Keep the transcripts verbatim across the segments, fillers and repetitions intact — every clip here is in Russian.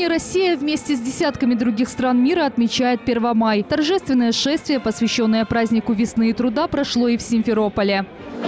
Сегодня Россия вместе с десятками других стран мира отмечает Первомай. Торжественное шествие, посвященное празднику весны и труда, прошло и в Симферополе.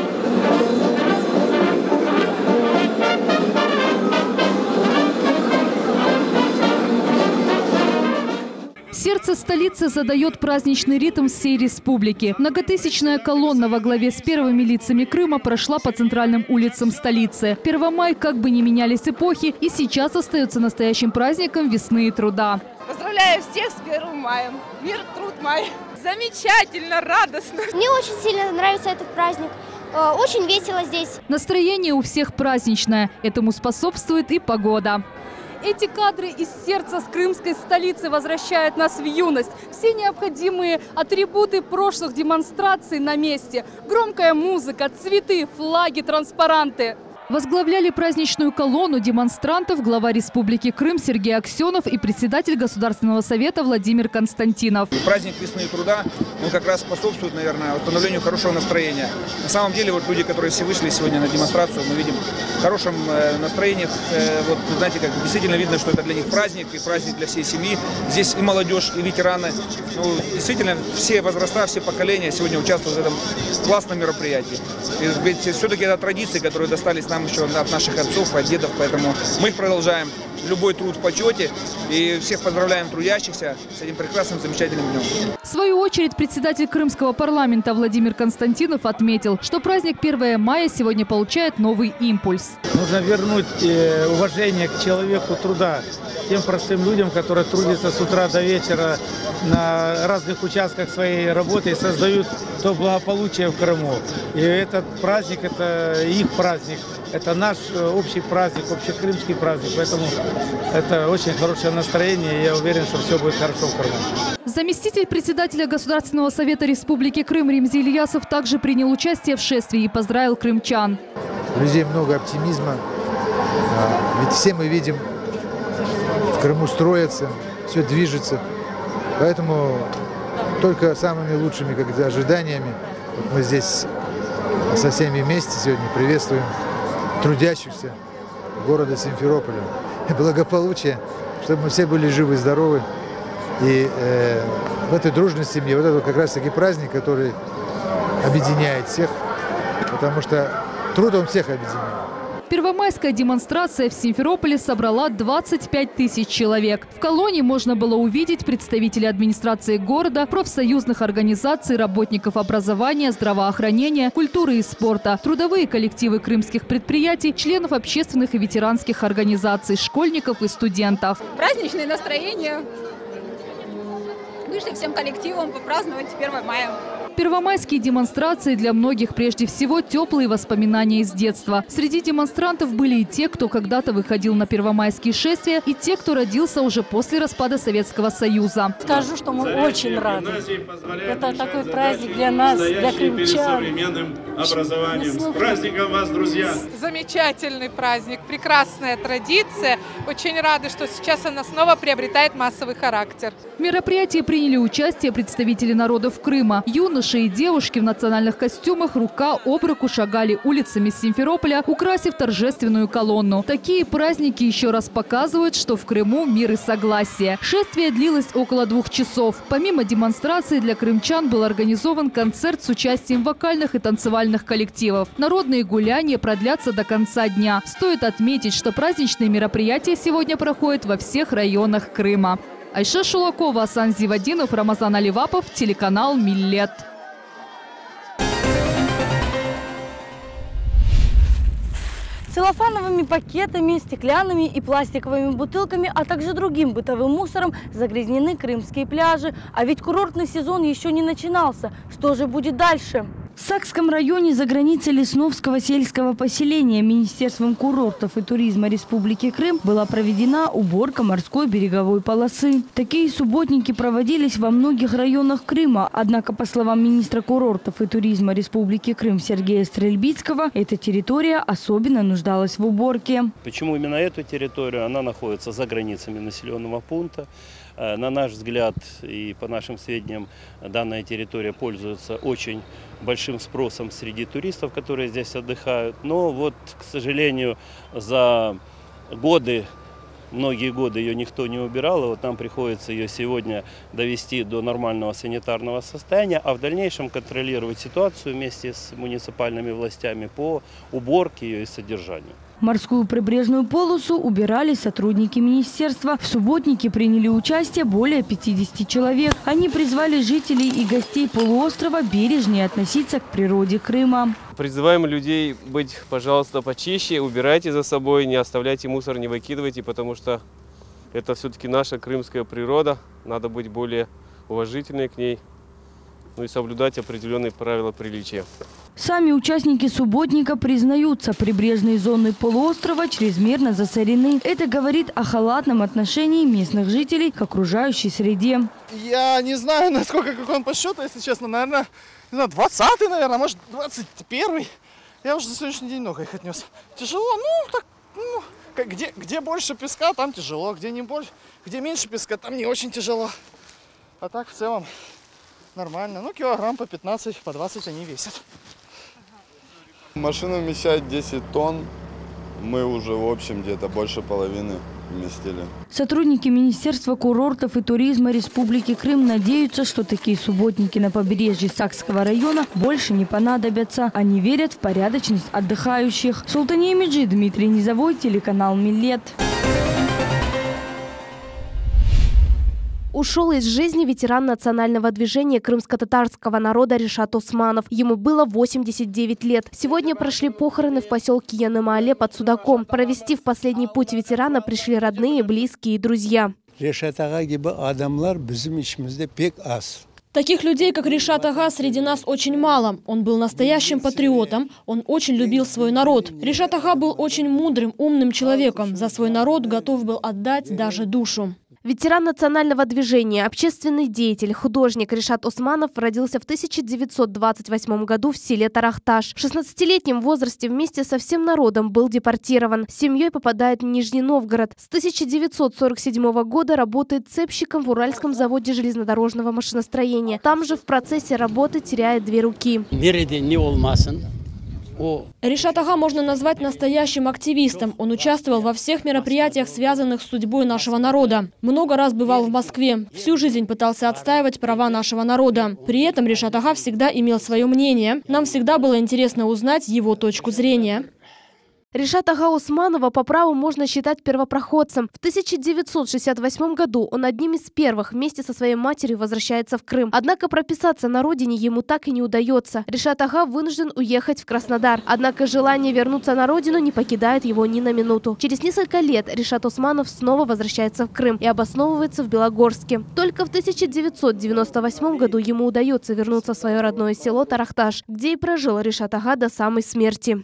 Сердце столицы задает праздничный ритм всей республики. Многотысячная колонна во главе с первыми лицами Крыма прошла по центральным улицам столицы. Первомай, как бы ни менялись эпохи, и сейчас остается настоящим праздником весны и труда. Поздравляю всех с первым маем. Мир, труд, май. Замечательно, радостно. Мне очень сильно нравится этот праздник. Очень весело здесь. Настроение у всех праздничное. Этому способствует и погода. Эти кадры из сердца с крымской столицы возвращают нас в юность. Все необходимые атрибуты прошлых демонстраций на месте. Громкая музыка, цветы, флаги, транспаранты. Возглавляли праздничную колонну демонстрантов глава Республики Крым Сергей Аксенов и председатель Государственного совета Владимир Константинов. Праздник весны и труда, он как раз способствует, наверное, установлению хорошего настроения. На самом деле, вот люди, которые все вышли сегодня на демонстрацию, мы видим в хорошем настроении. Вот, знаете, как действительно видно, что это для них праздник, и праздник для всей семьи. Здесь и молодежь, и ветераны. Ну, действительно, все возраста, все поколения сегодня участвуют в этом классном мероприятии. И ведь все-таки это традиции, которые достались нам еще от наших отцов, от дедов, поэтому мы их продолжаем. Любой труд в почете. И всех поздравляем трудящихся с этим прекрасным, замечательным днем. В свою очередь, председатель крымского парламента Владимир Константинов отметил, что праздник первого мая сегодня получает новый импульс. Нужно вернуть уважение к человеку труда, тем простым людям, которые трудятся с утра до вечера на разных участках своей работы и создают то благополучие в Крыму. И этот праздник – это их праздник. Это наш общий праздник, общекрымский праздник. Поэтому это очень хорошее настроение, и я уверен, что все будет хорошо в Крыму. Заместитель председателя Государственного совета Республики Крым Ремзи Ильясов также принял участие в шествии и поздравил крымчан. У людей много оптимизма, ведь все мы видим, в Крыму строится, все движется. Поэтому только самыми лучшими как ожиданиями вот мы здесь со всеми вместе сегодня приветствуем трудящихся города Симферополя. Благополучия, чтобы мы все были живы и здоровы. И э, в этой дружной семье, вот это как раз таки праздник, который объединяет всех, потому что труд он всех объединяет. Первомайская демонстрация в Симферополе собрала двадцать пять тысяч человек. В колонне можно было увидеть представителей администрации города, профсоюзных организаций, работников образования, здравоохранения, культуры и спорта, трудовые коллективы крымских предприятий, членов общественных и ветеранских организаций, школьников и студентов. Праздничное настроение. Вышли всем коллективом попраздновать первое мая. Первомайские демонстрации для многих прежде всего теплые воспоминания из детства. Среди демонстрантов были и те, кто когда-то выходил на первомайские шествия, и те, кто родился уже после распада Советского Союза. Скажу, что мы очень рады. Это такой праздник для нас, для крымчан. Образованием. С праздником вас, друзья! Замечательный праздник, прекрасная традиция. Очень рады, что сейчас она снова приобретает массовый характер. В мероприятии приняли участие представители народов Крыма. Юноши и девушки в национальных костюмах рука об руку шагали улицами Симферополя, украсив торжественную колонну. Такие праздники еще раз показывают, что в Крыму мир и согласие. Шествие длилось около двух часов. Помимо демонстрации для крымчан был организован концерт с участием вокальных и танцевальных коллективов. Народные гуляния продлятся до конца дня. Стоит отметить, что праздничные мероприятия сегодня проходят во всех районах Крыма. Айша Шулакова, Асан Зивадинов, Рамазан Аливапов, телеканал Миллет. Целлофановыми пакетами, стеклянными и пластиковыми бутылками, а также другим бытовым мусором загрязнены крымские пляжи. А ведь курортный сезон еще не начинался. Что же будет дальше? В Сакском районе за границей Лесновского сельского поселения Министерством курортов и туризма Республики Крым была проведена уборка морской береговой полосы. Такие субботники проводились во многих районах Крыма. Однако, по словам министра курортов и туризма Республики Крым Сергея Стрельбицкого, эта территория особенно нуждалась в уборке. Почему именно эту территорию? Она находится за границами населенного пункта. На наш взгляд и по нашим сведениям, данная территория пользуется очень большим спросом среди туристов, которые здесь отдыхают. Но вот, к сожалению, за годы многие годы ее никто не убирал, и вот нам приходится ее сегодня довести до нормального санитарного состояния, а в дальнейшем контролировать ситуацию вместе с муниципальными властями по уборке ее и содержанию. Морскую прибрежную полосу убирали сотрудники министерства. В субботнике приняли участие более пятидесяти человек. Они призвали жителей и гостей полуострова бережнее относиться к природе Крыма. Призываем людей быть, пожалуйста, почище, убирайте за собой, не оставляйте мусор, не выкидывайте, потому что это все-таки наша крымская природа. Надо быть более уважительной к ней, ну и соблюдать определенные правила приличия. Сами участники субботника признаются, прибрежные зоны полуострова чрезмерно засорены. Это говорит о халатном отношении местных жителей к окружающей среде. Я не знаю, насколько, как он по счету, если честно, наверное, не знаю, двадцатый, наверное, может, двадцать первый. Я уже за сегодняшний день много их отнес. Тяжело, ну, так, ну, как, где, где больше песка, там тяжело, где не больше, где меньше песка, там не очень тяжело. А так в целом нормально. Ну, килограмм по пятнадцать, по двадцать они весят. Машина вмещает десять тонн. Мы уже, в общем, где-то больше половины вместили. Сотрудники Министерства курортов и туризма Республики Крым надеются, что такие субботники на побережье Сакского района больше не понадобятся. Они верят в порядочность отдыхающих. Султания Меджи, Дмитрий Низовой, телеканал Милет. Ушел из жизни ветеран национального движения крымско-татарского народа Ришат Османов. Ему было восемьдесят девять лет. Сегодня прошли похороны в поселке Яны-Маале под Судаком. Провести в последний путь ветерана пришли родные, близкие и друзья. Таких людей, как Ришат Ага, среди нас очень мало. Он был настоящим патриотом, он очень любил свой народ. Ришат Ага был очень мудрым, умным человеком. За свой народ готов был отдать даже душу. Ветеран национального движения, общественный деятель, художник Ришат Османов родился в тысяча девятьсот двадцать восьмом году в селе Тарахташ. В шестнадцатилетнем возрасте вместе со всем народом был депортирован. С семьей попадает в Нижний Новгород. С тысяча девятьсот сорок седьмого года работает цепщиком в Уральском заводе железнодорожного машиностроения. Там же в процессе работы теряет две руки. Ришат Ага можно назвать настоящим активистом. Он участвовал во всех мероприятиях, связанных с судьбой нашего народа. Много раз бывал в Москве. Всю жизнь пытался отстаивать права нашего народа. При этом Ришат Ага всегда имел свое мнение. Нам всегда было интересно узнать его точку зрения. Ришат Ага Османова по праву можно считать первопроходцем. В тысяча девятьсот шестьдесят восьмом году он одним из первых вместе со своей матерью возвращается в Крым. Однако прописаться на родине ему так и не удается. Ришат Ага вынужден уехать в Краснодар. Однако желание вернуться на родину не покидает его ни на минуту. Через несколько лет Ришат Османов снова возвращается в Крым и обосновывается в Белогорске. Только в тысяча девятьсот девяносто восьмом году ему удается вернуться в свое родное село Тарахташ, где и прожил Ришат Ага до самой смерти.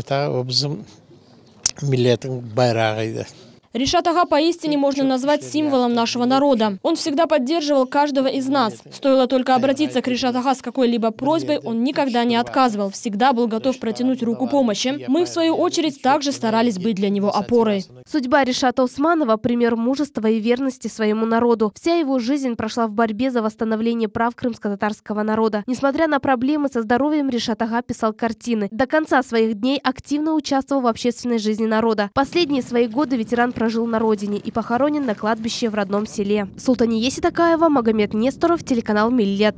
Ришат Ага поистине можно назвать символом нашего народа. Он всегда поддерживал каждого из нас. Стоило только обратиться к Ришат Ага с какой-либо просьбой, он никогда не отказывал, всегда был готов протянуть руку помощи. Мы, в свою очередь, также старались быть для него опорой. Судьба Ришата Османова – пример мужества и верности своему народу. Вся его жизнь прошла в борьбе за восстановление прав крымско-татарского народа. Несмотря на проблемы со здоровьем, Ришат Ага писал картины. До конца своих дней активно участвовал в общественной жизни народа. Последние свои годы ветеран прожил на родине и похоронен на кладбище в родном селе. Султания Еситакаева, Магомед Несторов, телеканал Милет.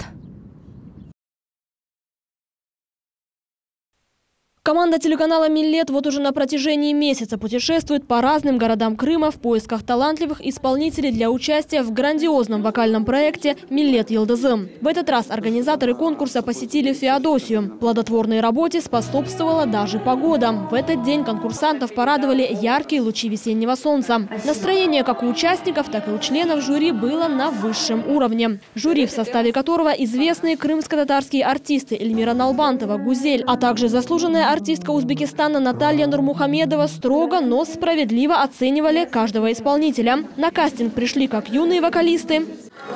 Команда телеканала «Милет» вот уже на протяжении месяца путешествует по разным городам Крыма в поисках талантливых исполнителей для участия в грандиозном вокальном проекте «Милет Йылдызым». В этот раз организаторы конкурса посетили Феодосию. Плодотворной работе способствовала даже погода. В этот день конкурсантов порадовали яркие лучи весеннего солнца. Настроение как у участников, так и у членов жюри было на высшем уровне. Жюри, в составе которого известные крымско-татарские артисты Эльмира Налбантова, Гузель, а также заслуженная артистка Узбекистана Наталья Нурмухамедова строго, но справедливо оценивали каждого исполнителя. На кастинг пришли как юные вокалисты,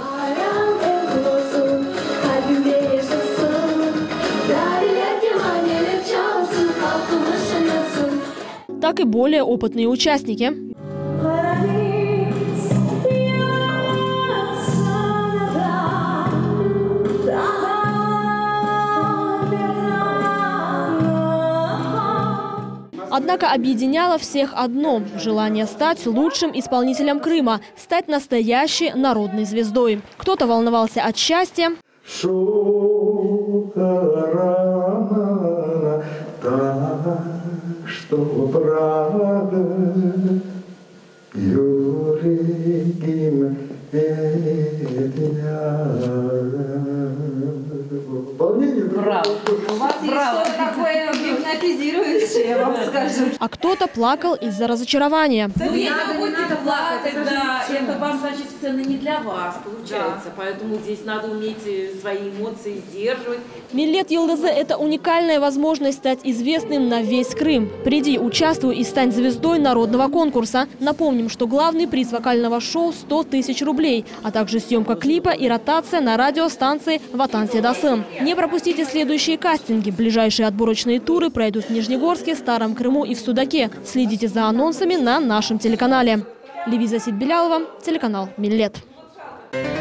так и более опытные участники. Однако объединяло всех одно – желание стать лучшим исполнителем Крыма, стать настоящей народной звездой. Кто-то волновался от счастья, Браво. У вас есть что-то такое гипнотизирующее, я вам скажу. А кто-то плакал из-за разочарования. Ну, если вы будете плакать, тогда это вам, значит, сцена не для вас, получается. Да. Поэтому здесь надо уметь свои эмоции сдерживать. Миллет Йылдызы – это уникальная возможность стать известным на весь Крым. Приди, участвуй и стань звездой народного конкурса. Напомним, что главный приз вокального шоу – сто тысяч рублей, а также съемка клипа и ротация на радиостанции «Ватан Седасым». Не пропустите следующие кастинги. Ближайшие отборочные туры пройдут в Нижнегорске, Старом Крыму и в Судаке. Следите за анонсами на нашем телеканале. Левиза Сидбелялова, телеканал Миллет.